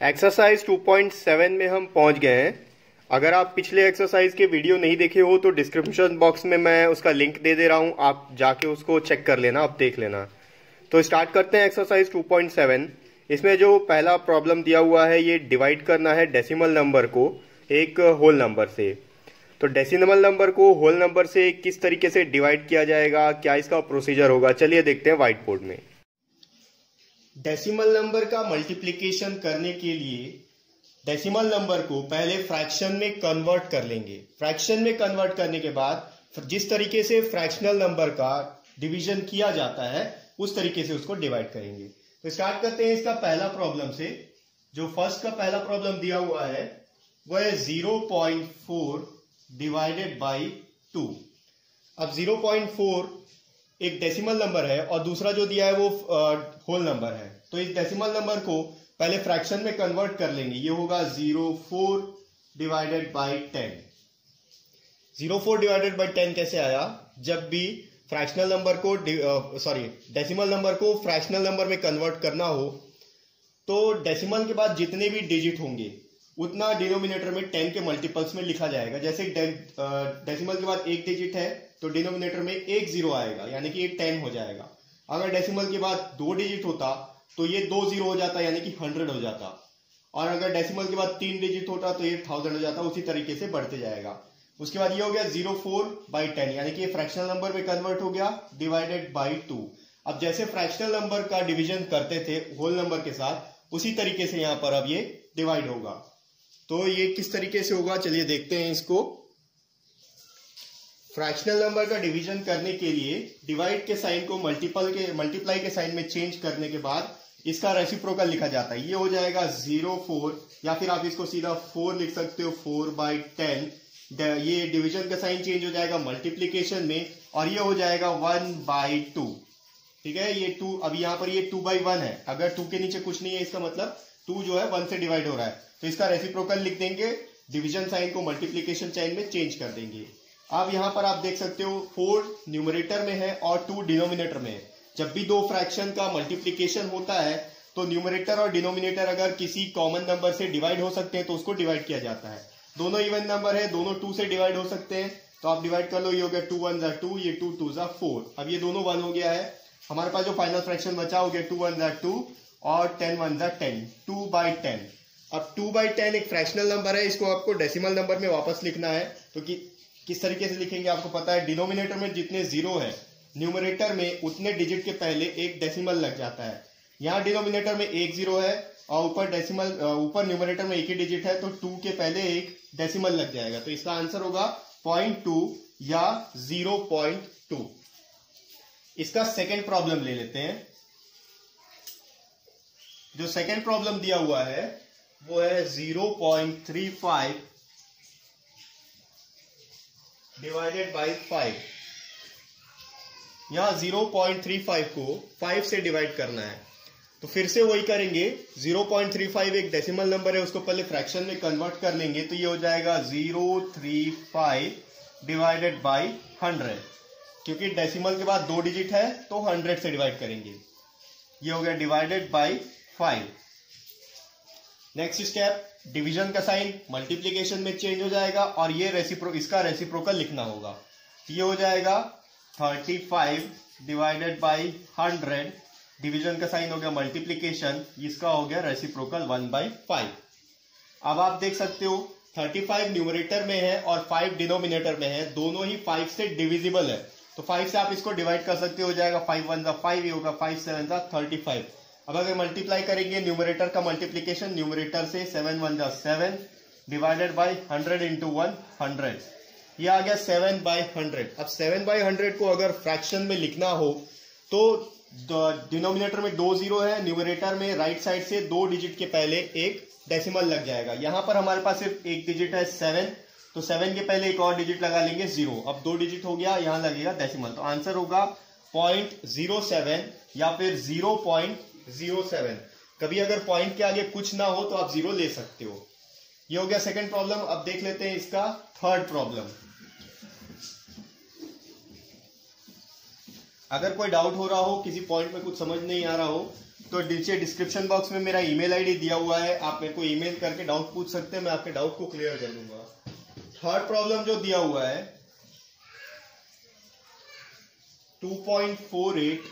Exercise 2.7 में हम पहुंच गए हैं। अगर आप पिछले एक्सरसाइज के वीडियो नहीं देखे हो तो डिस्क्रिप्शन बॉक्स में मैं उसका लिंक दे दे रहा हूं, आप जाके उसको चेक कर लेना, आप देख लेना। तो स्टार्ट करते हैं एक्सरसाइज 2.7। इसमें जो पहला प्रॉब्लम दिया हुआ है, ये डिवाइड करना है डेसिमल नंबर को एक होल नंबर से। तो डेसिमल नंबर को होल नंबर से किस तरीके से डिवाइड किया जाएगा, क्या इसका प्रोसीजर होगा, चलिए देखते हैं व्हाइट बोर्ड में। डेसिमल नंबर का मल्टीप्लिकेशन करने के लिए डेसिमल नंबर को पहले फ्रैक्शन में कन्वर्ट कर लेंगे। फ्रैक्शन में कन्वर्ट करने के बाद जिस तरीके से फ्रैक्शनल नंबर का डिवीजन किया जाता है उस तरीके से उसको डिवाइड करेंगे। तो स्टार्ट करते हैं इसका पहला प्रॉब्लम से। जो फर्स्ट का पहला प्रॉब्लम दिया हुआ है वो है 0.4 डिवाइडेड बाई 2। अब 0.4 एक डेसिमल नंबर है और दूसरा जो दिया है वो होल नंबर है। तो इस डेसिमल नंबर को पहले फ्रैक्शन में कन्वर्ट कर लेंगे। ये होगा 0.4 डिवाइडेड बाई 10। 0.4 डिवाइडेड बाई 10 कैसे आया? जब भी फ्रैक्शनल नंबर को डेसिमल नंबर को फ्रैक्शनल नंबर में कन्वर्ट करना हो तो डेसिमल के बाद जितने भी डिजिट होंगे उतना डिनोमिनेटर में 10 के मल्टीपल्स में लिखा जाएगा। जैसे डेसिमल के बाद एक डिजिट है तो डिनोमिनेटर में एक जीरो आएगा, यानी कि ये 10 हो जाएगा। अगर डेसिमल के बाद 2 डिजिट होता तो ये 2 जीरो हो जाता, यानी कि 100 हो जाता। और अगर डेसिमल के बाद 3 डिजिट होता तो ये 1000 हो जाता। उसी तरीके से बढ़ते जाएगा। उसके बाद ये हो गया 0.4/10, यानी कि ये फ्रैक्शनल नंबर में कन्वर्ट हो गया, डिवाइडेड बाई 2। अब जैसे फ्रैक्शनल नंबर का डिवीजन करते थे होल नंबर के साथ, उसी तरीके से यहां पर अब ये डिवाइड होगा। तो ये किस तरीके से होगा, चलिए देखते हैं इसको। फ्रैक्शनल नंबर का डिवीजन करने के लिए डिवाइड के साइन को मल्टीप्लाई के साइन में चेंज करने के बाद इसका रेसिप्रोकल लिखा जाता है। ये हो जाएगा 0.4, या फिर आप इसको सीधा 4 लिख सकते हो, 4/10। ये डिवीजन का साइन चेंज हो जाएगा मल्टीप्लीकेशन में और ये हो जाएगा 1/2। ठीक है, ये 2, अब यहाँ पर ये 2/1 है। अगर 2 के नीचे कुछ नहीं है इसका मतलब 2 जो है 1 से डिवाइड हो रहा है। तो इसका रेसिप्रोकल लिख देंगे, डिवीजन साइन को मल्टीप्लीकेशन साइन में चेंज कर देंगे। अब यहां पर आप देख सकते हो 4 न्यूमरेटर में है और 2 डिनोमिनेटर में है। जब भी दो फ्रैक्शन का मल्टीप्लीकेशन होता है तो न्यूमरेटर और डिनोमिनेटर अगर किसी कॉमन नंबर से डिवाइड हो सकते हैं तो उसको डिवाइड किया जाता है। दोनों इवन नंबर है, दोनों 2 से डिवाइड हो सकते हैं, तो आप डिवाइड कर लो। ये हो गया 2 1 2, ये 2 2 4। अब ये दोनों 1 हो गया है। हमारे पास जो फाइनल फ्रैक्शन बचा हो गया 2 1 2 और 10 1 10, 2/10। अब 2/10 एक फ्रैक्शनल नंबर है, इसको आपको डेसिमल नंबर में वापस लिखना है। तो किस तरीके से लिखेंगे आपको पता है। डिनोमिनेटर में जितने जीरो है, न्यूमरेटर में उतने डिजिट के पहले एक डेसिमल लग जाता है। यहाँ डिनोमिनेटर में एक जीरो है और ऊपर न्यूमरेटर में एक ही डिजिट है, तो 2 के पहले एक डेसिमल लग जाएगा। तो इसका आंसर होगा 0.2 या 0.2। इसका सेकेंड प्रॉब्लम ले लेते हैं। जो सेकेंड प्रॉब्लम दिया हुआ है वो है 0.35 डिवाइडेड बाई 5। यहां 0.35 को 5 से डिवाइड करना है। तो फिर से वही करेंगे। 0.35 एक डेसिमल नंबर है, उसको पहले फ्रैक्शन में कन्वर्ट कर लेंगे। तो ये हो जाएगा 0.35 डिवाइडेड बाई 100। क्योंकि डेसिमल के बाद 2 डिजिट है तो 100 से डिवाइड करेंगे। ये हो गया divided by 5। Next step, division का साइन मल्टीप्लीकेशन में चेंज हो जाएगा और ये इसका रेसिप्रोकल लिखना होगा। ये हो जाएगा 35 डिवाइडेड बाई 100। डिवीजन का साइन हो गया मल्टीप्लीकेशन, इसका हो गया रेसिप्रोकल 1/5। अब आप देख सकते हो 35 न्यूमरेटर में है और 5 डिनोमिनेटर में है, दोनों ही 5 से डिविजिबल है। तो 5 से आप इसको डिवाइड कर सकते हो, जाएगा 5 1 5, ये होगा 5 7 35। अब अगर मल्टीप्लाई करेंगे न्यूमरेटर का मल्टीप्लीकेशन, न्यूमरेटर से 7 1 7 डिवाइडेड बाई 100 इंटू 100, ये आ गया 7/100। अब 7/100 को अगर फ्रैक्शन में लिखना हो तो डिनोमिनेटर में 2 जीरो है, न्यूमरेटर में राइट साइड से 2 डिजिट के पहले एक डेसिमल लग जाएगा। यहां पर हमारे पास सिर्फ एक डिजिट है 7, तो 7 के पहले एक और डिजिट लगा लेंगे 0। अब 2 डिजिट हो गया, यहां लगेगा डेसिमल। तो आंसर होगा 0.07 या फिर 0.07। कभी अगर पॉइंट के आगे कुछ ना हो तो आप 0 ले सकते हो। ये हो गया सेकंड प्रॉब्लम। अब देख लेते हैं इसका थर्ड प्रॉब्लम। अगर कोई डाउट हो रहा हो, किसी पॉइंट में कुछ समझ नहीं आ रहा हो, तो नीचे डिस्क्रिप्शन बॉक्स में मेरा ईमेल आईडी दिया हुआ है, आप मेरे को ईमेल करके डाउट पूछ सकते हैं, मैं आपके डाउट को क्लियर कर दूंगा। थर्ड प्रॉब्लम जो दिया हुआ है 2.48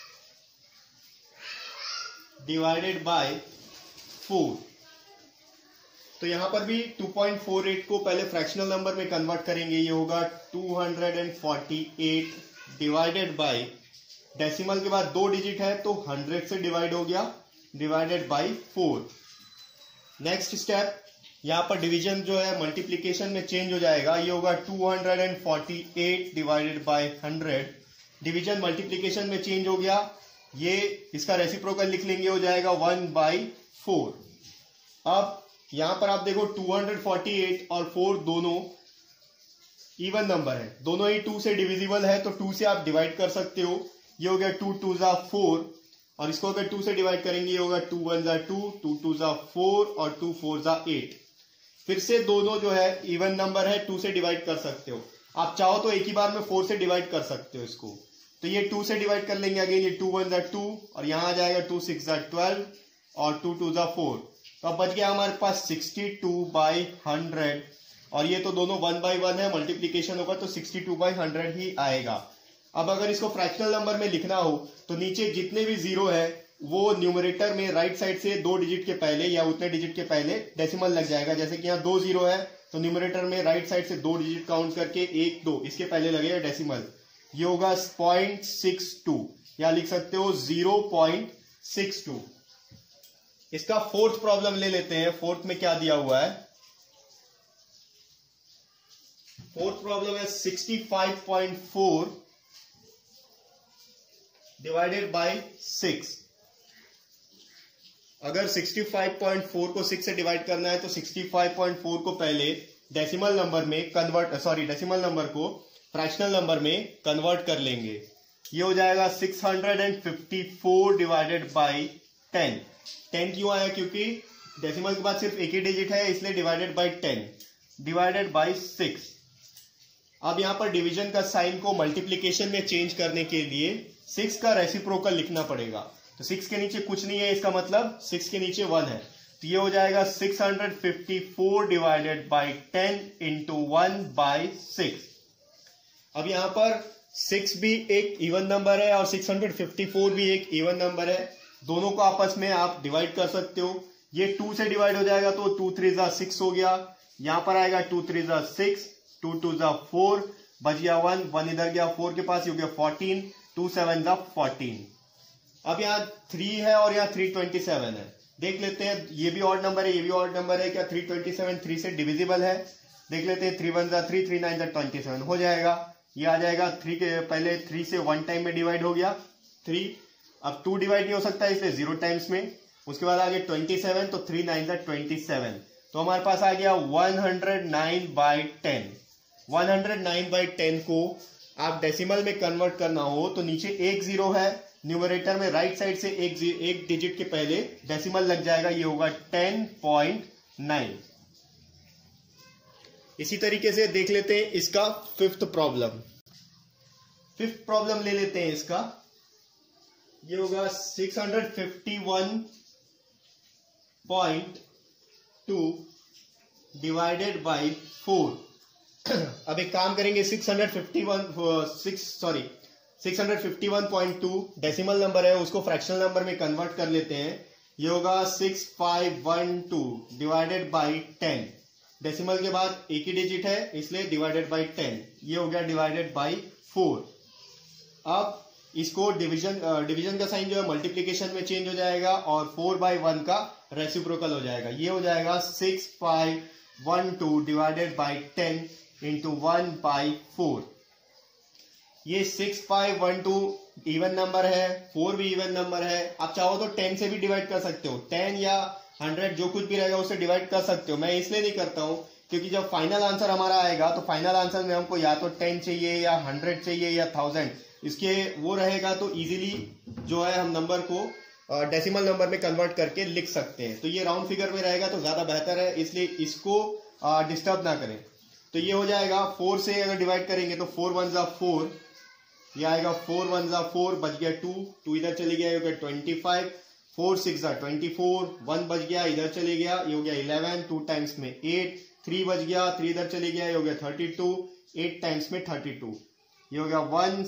डिवाइडेड बाय 4। तो यहां पर भी 2.48 को पहले फ्रैक्शनल नंबर में कन्वर्ट करेंगे, ये होगा 248 डिवाइडेड बाय, डेसिमल के बाद 2 डिजिट है तो 100 से डिवाइड हो गया, डिवाइडेड बाय 4। नेक्स्ट स्टेप, यहां पर डिवीजन जो है मल्टीप्लीकेशन में चेंज हो जाएगा, ये होगा 248 डिवाइडेड बाय 100, डिवीजन मल्टीप्लीकेशन में चेंज हो गया, ये इसका रेसिप्रोकल लिख लेंगे, हो जाएगा 1/4। अब यहां पर आप देखो 248 और 4 दोनों इवन नंबर है, दोनों ही 2 से डिविजिबल है, तो 2 से आप डिवाइड कर सकते हो, ये हो गया 2 2 जा 4, और इसको अगर 2 से डिवाइड करेंगे ये होगा 2 1 जा 2, 2 2 जा 4 और 2 4 जा 8। फिर से दोनों जो है इवन नंबर है, 2 से डिवाइड कर सकते हो, आप चाहो तो एक ही बार में 4 से डिवाइड कर सकते हो इसको, तो ये 2 से डिवाइड कर लेंगे, अगेन ये 2 1 जा 2 और यहां आ जाएगा 2 6 जा 12 और 2 2 जा 4, तो अब बच गया हमारे पास 62/100, और ये तो दोनों 1/1 है, मल्टीप्लीकेशन होगा तो 62/100 ही आएगा। अब अगर इसको फ्रैक्शनल नंबर में लिखना हो तो नीचे जितने भी जीरो है वो न्यूमरेटर में राइट साइड से 2 डिजिट के पहले या उतने डिजिट के पहले डेसिमल लग जाएगा, जैसे कि यहाँ 2 जीरो है तो न्यूमरेटर में राइट साइड से 2 डिजिट काउंट करके 1 2 इसके पहले लगेगा डेसिमल, ये होगा 0.62 या लिख सकते हो 0.62। इसका फोर्थ प्रॉब्लम ले लेते हैं, फोर्थ में क्या दिया हुआ है, फोर्थ प्रॉब्लम है 65.4 डिवाइडेड बाय 6। अगर 65.4 को 6 से डिवाइड करना है तो 65.4 को पहले डेसिमल नंबर में डेसिमल नंबर को फ्रैक्शनल नंबर में कन्वर्ट कर लेंगे, ये हो जाएगा 654 डिवाइडेड बाय 10। 10 क्यों आया, क्योंकि डेसिमल के बाद सिर्फ एक ही डिजिट है, इसलिए डिवाइडेड बाय 10 डिवाइडेड बाय 6। अब यहां पर डिवीजन का साइन को मल्टीप्लीकेशन में चेंज करने के लिए 6 का रेसिप्रोकल लिखना पड़ेगा, तो 6 के नीचे कुछ नहीं है, इसका मतलब 6 के नीचे 1 है, तो ये हो जाएगा 654 डिवाइडेड बाय 10 इंटू 1/6। अब यहां पर 6 भी एक इवन नंबर है और 654 भी एक इवन नंबर है, दोनों को आपस में आप डिवाइड कर सकते हो, ये 2 से डिवाइड हो जाएगा तो 2 3 जा 6 हो गया, यहां पर आएगा 2 3 जा 6, 2 2 जा 4, बच गया 1 इधर गया 4 के पास, ये हो गया 14, 2 7 जा 14। अब यहाँ 3 है और यहाँ 327 है, देख लेते हैं, ये भी ऑड नंबर है ये भी ऑड नंबर है, क्या 327 3 से डिविजिबल है, देख लेते हैं, 3 1 जा 3, 3 9 जा 27 हो जाएगा, ये आ जाएगा 3 के पहले 3 से 1 टाइम में डिवाइड हो गया 3, अब 2 डिवाइड नहीं हो सकता इसलिए 0 टाइम्स में, उसके बाद आ गया 27, तो 3 9 जा 27, तो हमारे पास आ गया 109/10। 109/10 को आप डेसिमल में कन्वर्ट करना हो तो नीचे एक जीरो है, न्यूमरेटर में राइट साइड से एक डिजिट के पहले डेसिमल लग जाएगा, ये होगा 10.9। इसी तरीके से देख लेते हैं इसका फिफ्थ प्रॉब्लम। फिफ्थ प्रॉब्लम ले लेते हैं इसका, ये होगा 651.2 डिवाइडेड बाय 4। अब एक काम करेंगे, 651.2 डेसिमल नंबर है उसको फ्रैक्शनल नंबर में कन्वर्ट कर लेते हैं, ये होगा 6512 डिवाइडेड बाय 10, डेसिमल के बाद एक ही डिजिट है इसलिए डिवाइडेड बाय 10, ये हो गया डिवाइडेड बाय 4। अब इसको डिवीजन का साइन जो है मल्टीप्लीकेशन में चेंज हो जाएगा और 4/1 का रेसिप्रोकल हो जाएगा, ये हो जाएगा 6512 डिवाइडेड बाय 10 इंटू 1/4। ये 6512 इवन नंबर है, 4 भी इवन नंबर है, आप चाहो तो 10 से भी डिवाइड कर सकते हो, 10 या 100 जो कुछ भी रहेगा उससे डिवाइड कर सकते हो, मैं इसलिए नहीं करता हूं क्योंकि जब फाइनल आंसर हमारा आएगा तो फाइनल आंसर में हमको या तो 10 चाहिए या 100 चाहिए या 1000, इसके वो रहेगा तो इजीली जो है हम नंबर को डेसिमल नंबर में कन्वर्ट करके लिख सकते हैं, तो ये राउंड फिगर में रहेगा तो ज्यादा बेहतर है, इसलिए इसको डिस्टर्ब ना करें। तो ये हो जाएगा 4 से अगर डिवाइड करेंगे तो 4 1 जा 4, ये आएगा 4 1 जा 4, बच गया 2 इधर चले गया, 25, 4 6 24, 1 बच गया, इधर चले गया, ये हो गया 11, 2 टाइम्स में 8, 3 बच गया, 3 इधर चले गया, ये हो गया 32, 8 टाइम्स में 32, ये हो गया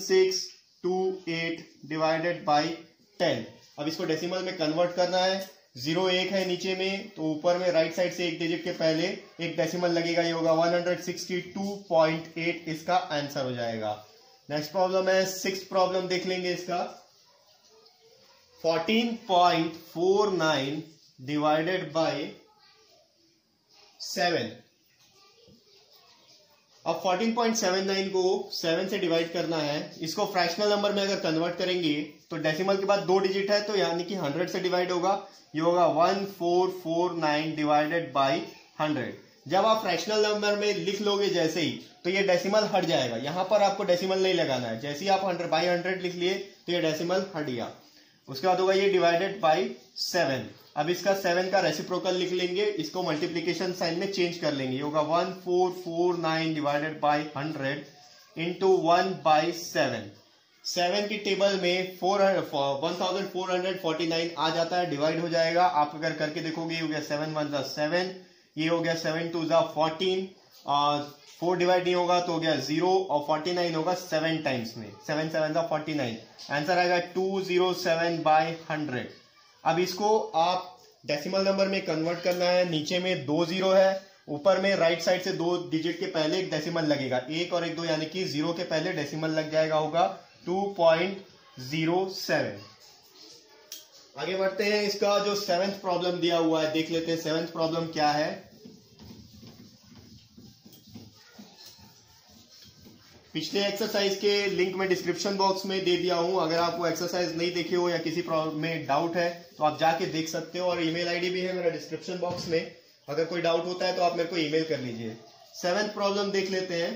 1628 डिवाइडेड बाई 10। अब इसको डेसिमल में कन्वर्ट करना है, 0 1 है नीचे में, तो ऊपर में राइट साइड से एक डिजिट के पहले एक डेसिमल लगेगा, ये होगा 162.8 इसका आंसर हो जाएगा। नेक्स्ट प्रॉब्लम है, 6th प्रॉब्लम देख लेंगे इसका। 14.49 डिवाइडेड बाय 7। अब 14.79 को 7 से डिवाइड करना है, इसको फ्रैक्शनल नंबर में अगर कन्वर्ट करेंगे तो डेसिमल के बाद 2 डिजिट है, तो यानी कि 100 से डिवाइड होगा, ये होगा 1449 डिवाइडेड बाई 100। जब आप फ्रैक्शनल नंबर में लिख लोगे जैसे ही, तो ये डेसिमल हट जाएगा, यहां पर आपको डेसिमल नहीं लगाना है। जैसे ही आप 100 बाई 100 लिख लिए तो ये डेसिमल हट गया। उसके बाद होगा ये डिवाइडेड बाई 7। अब इसका 7 का रेसिप्रोकल लिख लेंगे, इसको मल्टीप्लीकेशन साइन में चेंज कर लेंगे, ये होगा 1449 डिवाइडेड बाई 100 इंटू 1 बाई 7। 7 की टेबल में 1449 आ जाता है, डिवाइड हो जाएगा। आप अगर करके देखोगे, ये हो गया 7 1 7, ये हो गया 7 2 14, और 4 डिवाइड नहीं होगा तो हो गया 0, और 49 होगा 7 टाइम्स में, 7 7 49, आंसर आएगा 207 बाई 100। अब इसको आप डेसिमल नंबर में कन्वर्ट करना है, नीचे में 2 0 है, ऊपर में राइट साइड से 2 डिजिट के पहले एक डेसिमल लगेगा, 1 और 1 2, यानी कि 0 के पहले डेसिमल लग जाएगा, होगा 2.07। आगे बढ़ते हैं, इसका जो 7th प्रॉब्लम दिया हुआ है देख लेते हैं 7th प्रॉब्लम क्या है। पिछले एक्सरसाइज के लिंक में डिस्क्रिप्शन बॉक्स में दे दिया हूं, अगर आप वो एक्सरसाइज नहीं देखे हो या किसी प्रॉब्लम में डाउट है तो आप जाके देख सकते हो, और ईमेल आईडी भी है मेरा डिस्क्रिप्शन बॉक्स में, अगर कोई डाउट होता है तो आप मेरे को ईमेल कर लीजिए। 7th प्रॉब्लम देख लेते हैं।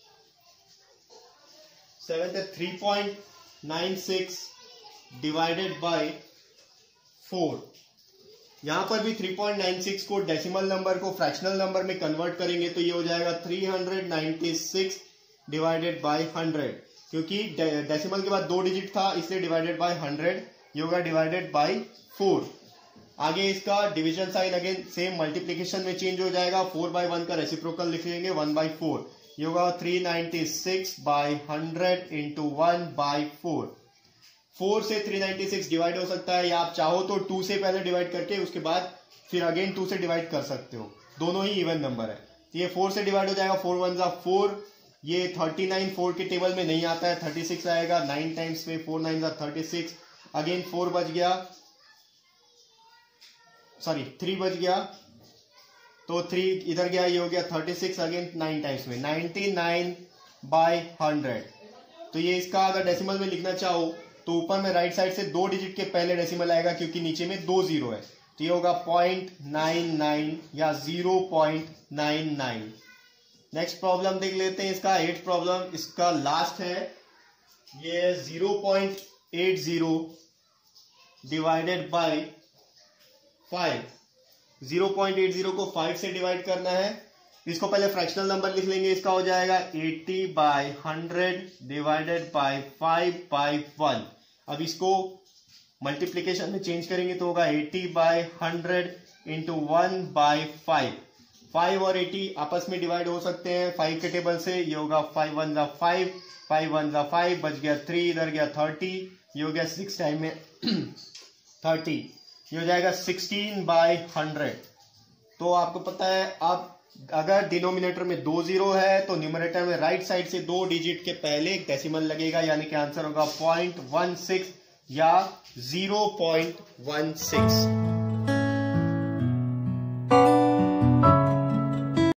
7th है 3.96 डिवाइडेड बाय 4। यहां पर भी 3.96 को डेसिमल नंबर को फ्रैक्शनल नंबर में कन्वर्ट करेंगे तो ये हो जाएगा 396 डिवाइडेड बाय 100, क्योंकि डेसिमल के बाद 2 डिजिट था इसलिए डिवाइडेड बाय 100, ये होगा डिवाइडेड बाय 4। आगे इसका division sign again same multiplication में चेंज हो जाएगा, 4 बाय 1 का रेसिप्रोकल लिख लेंगे, 1 बाय 4, ये होगा 396 बाय 100 इंटू 1 बाय 4। 4 से 396 डिवाइड हो सकता है, या आप चाहो तो 2 से पहले डिवाइड करके उसके बाद फिर अगेन 2 से डिवाइड कर सकते हो, दोनों ही इवन नंबर है। तो ये 4 से डिवाइड हो जाएगा, 4 1 4, ये 39 4 के टेबल में नहीं आता है, 36 आएगा, 9 टाइम्स में 4 9 36, अगेन 4 बच गया, सॉरी 3 बच गया, तो 3 इधर गया, ये हो गया 36, अगेन 9 टाइम्स में 99 बाय 100। तो ये इसका अगर डेसिमल में लिखना चाहो तो ऊपर में राइट साइड से 2 डिजिट के पहले डेसिमल आएगा, क्योंकि नीचे में 2 0 है, तो ये होगा 0.99 या 0.99। नेक्स्ट प्रॉब्लम देख लेते हैं, इसका 8th प्रॉब्लम, इसका लास्ट है, ये 0.80 डिवाइडेड बाय 5। 0.80 को 5 से डिवाइड करना है, इसको पहले फ्रैक्शनल नंबर लिख लेंगे, इसका हो जाएगा 80 बाय 100 डिवाइडेड बाय 5 बाय 1। अब इसको मल्टीप्लीकेशन में चेंज करेंगे तो होगा 80 बाय 100 इंटू 1 बाय 5। 5 और 80 आपस में डिवाइड हो सकते हैं 5 के टेबल से, ये होगा 5 1 5, 5 1 5, बच गया 3, इधर गया 30, ये हो गया 6 टाइम में 30, ये हो जाएगा 16 बाय 100। तो आपको पता है, अब अगर डिनोमिनेटर में 2 0 है तो न्यूमरेटर में राइट साइड से 2 डिजिट के पहले एक डेसिमल लगेगा, यानी कि आंसर होगा 0.16 या 0.16।